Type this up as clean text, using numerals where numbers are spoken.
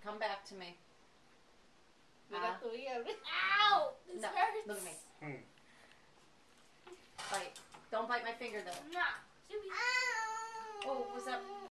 Come back to me. Mira tu hija. Ow! This No, hurts. look at me. Bite. Don't bite my finger though. Nah. Oh, was that?